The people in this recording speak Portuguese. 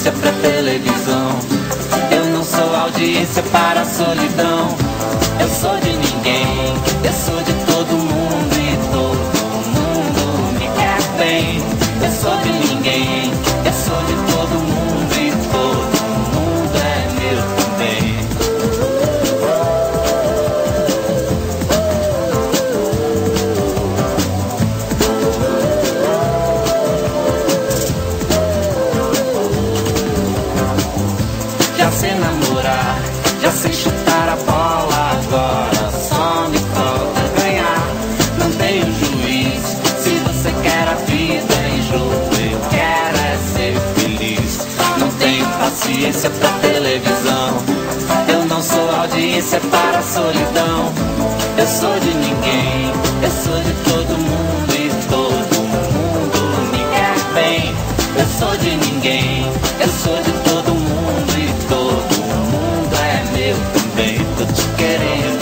audiência pra televisão. Eu não sou audiência para a solidão. Eu sou de ninguém, eu sou de todo mundo e todo mundo me quer bem. Eu sou de ninguém, eu sou de todo mundo e todo mundo é meu também. Já sei namorar, já sei chutar a bola, agora só me falta ganhar. Não tenho juiz, se você quer a vida em jogo, eu quero é ser feliz. Não tenho paciência pra televisão, eu não sou audiência para a solidão. Eu sou de ninguém, eu sou de todo mundo e todo mundo me quer bem. Eu sou de ninguém, eu sou de todo mundo e todo mundo é meu também. Tô te querendo.